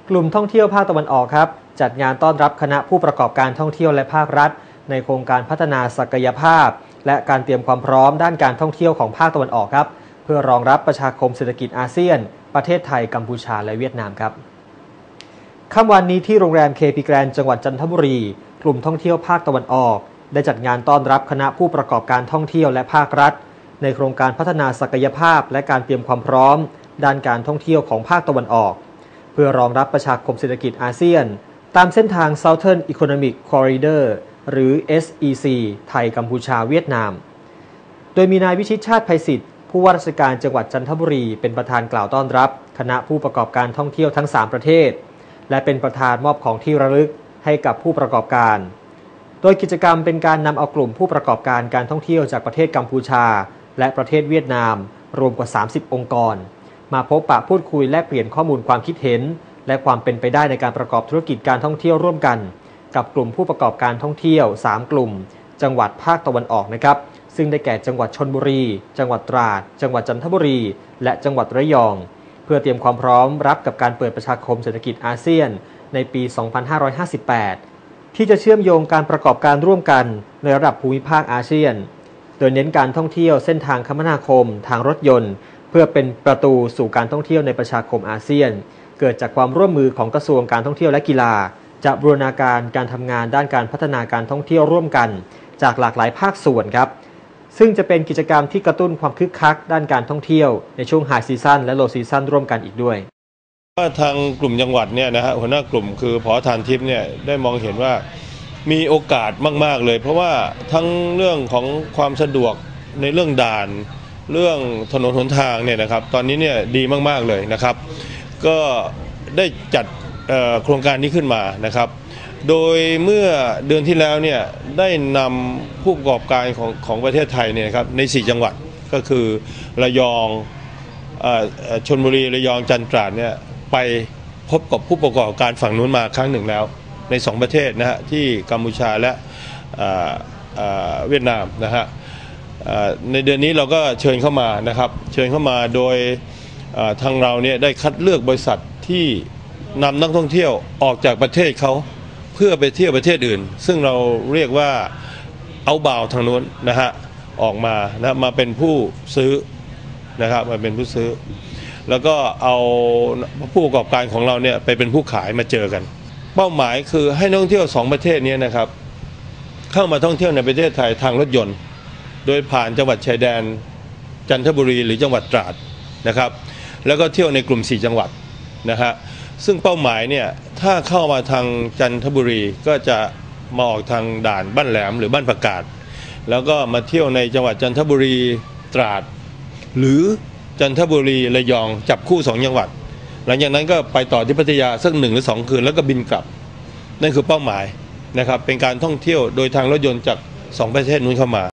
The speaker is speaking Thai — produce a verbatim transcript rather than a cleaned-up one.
กลุ่มท่องเที่ยวภาคตะวันออกครับจัดงานต้อนรับคณะผู้ประกอบการท่องเที่ยวและภาครัฐในโครงการพัฒนาศักยภาพและการเตรียมความพร้อมด้านการท่องเที่ยวของภาคตะวันออกครับเพื่อรองรับประชาคมเศรษฐกิจอาเซียนประเทศไทยกัมพูชาและเวียดนามครับค่ำวันนี้ที่โรงแรมเคพีแกรนด์จังหวัดจันทบุรีกลุ่มท่องเที่ยวภาคตะวันออกได้จัดงานต้อนรับคณะผู้ประกอบการท่องเที่ยวและภาครัฐในโครงการพัฒนาศักยภาพและการเตรียมความพร้อมด้านการท่องเที่ยวของภาคตะวันออกเพื่อรองรับประชาคมเศรษฐกิจอาเซียนตามเส้นทาง Southern Economic Corridor หรือ เอส อี ซี ไทยกัมพูชาเวียดนามโดยมีนายวิชิตชาติไพศิษฐ์ผู้ว่าราชการจังหวัดจันทบุรีเป็นประธานกล่าวต้อนรับคณะผู้ประกอบการท่องเที่ยวทั้งสามประเทศและเป็นประธานมอบของที่ระลึกให้กับผู้ประกอบการโดยกิจกรรมเป็นการนำเอากลุ่มผู้ประกอบการการท่องเที่ยวจากประเทศกัมพูชาและประเทศเวียดนามรวมกว่าสามสิบองค์กรมาพบปะพูดคุยแลกเปลี่ยนข้อมูลความคิดเห็นและความเป็นไปได้ในการประกอบธุรกิจการท่องเที่ยวร่วมกันกับกลุ่มผู้ประกอบการท่องเที่ยวสามกลุ่มจังหวัดภาคตะวันออกนะครับซึ่งได้แก่จังหวัดชลบุรีจังหวัดตราดจังหวัดจันทบุรีและจังหวัดระยองเพื่อเตรียมความพร้อมรับกับการเปิดประชาคมเศรษฐกิจอาเซียนในปี สองพันห้าร้อยห้าสิบแปด ที่จะเชื่อมโยงการประกอบการร่วมกันในระดับภูมิภาคอาเซียนโดยเน้นการท่องเที่ยวเส้นทางคมนาคมทางรถยนต์เพื่อเป็นประตูสู่การท่องเที่ยวในประชาคมอาเซียนเกิดจากความร่วมมือของกระทรวงการท่องเที่ยวและกีฬาจะบูรณาการการทำงานด้านการพัฒนาการท่องเที่ยวร่วมกันจากหลากหลายภาคส่วนครับซึ่งจะเป็นกิจกรรมที่กระตุ้นความคึกคักด้านการท่องเที่ยวในช่วงไฮซีซั่นและโลซีซั่นร่วมกันอีกด้วยว่าทางกลุ่มจังหวัดเนี่ยนะฮะหัวหน้ากลุ่มคือผอ.ทานทิพย์เนี่ยได้มองเห็นว่ามีโอกาสมากๆเลยเพราะว่าทั้งเรื่องของความสะดวกในเรื่องด่านเรื่องถนนหนทางเนี่ยนะครับตอนนี้เนี่ยดีมากๆเลยนะครับก็ได้จัดโครงการนี้ขึ้นมานะครับโดยเมื่อเดือนที่แล้วเนี่ยได้นำผู้ประกอบการของของประเทศไทยเนี่ยครับในสี่จังหวัดก็คือระยองชลบุรีระยองจันทร์ตราดเนี่ยไปพบกับผู้ประกอบการฝั่งนู้นมาครั้งหนึ่งแล้วในสองประเทศนะฮะที่กัมพูชาและเวียดนามนะฮะในเดือนนี้เราก็เชิญเข้ามานะครับเชิญเข้ามาโดยทางเราเนี่ยได้คัดเลือกบริษัทที่นำนักท่องเที่ยวออกจากประเทศเขาเพื่อไปเที่ยวประเทศอื่นซึ่งเราเรียกว่าเอาบ่าวทางนู้นนะฮะออกมานะมาเป็นผู้ซื้อนะครับมาเป็นผู้ซื้อแล้วก็เอาผู้ประกอบการของเราเนี่ยไปเป็นผู้ขายมาเจอกันเป้าหมายคือให้นักท่องเที่ยวสองประเทศนี้นะครับเข้ามาท่องเที่ยวในประเทศไทยทางรถยนต์โดยผ่านจังหวัดชายแดนจันทบุรีหรือจังหวัดตราดนะครับแล้วก็เที่ยวในกลุ่มสี่จังหวัดนะฮะซึ่งเป้าหมายเนี่ยถ้าเข้ามาทางจันทบุรีก็จะมาออกทางด่านบ้านแหลมหรือบ้านประกาศแล้วก็มาเที่ยวในจังหวัดจันทบุรีตราดหรือจันทบุรีระยองจับคู่สองจังหวัดหลังจากนั้นก็ไปต่อที่พัทยาสักหนึ่งหรือสองคืนแล้วก็บินกลับนั่นคือเป้าหมายนะครับเป็นการท่องเที่ยวโดยทางรถยนต์จากสองประเทศนู้นเข้ามา